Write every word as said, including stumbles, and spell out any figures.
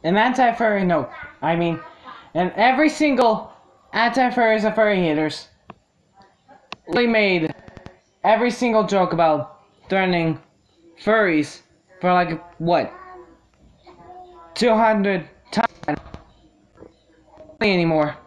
an anti-furry note. I mean, and every single anti-furries and furry haters really made every single joke about threatening furries for like, what, two hundred times anymore.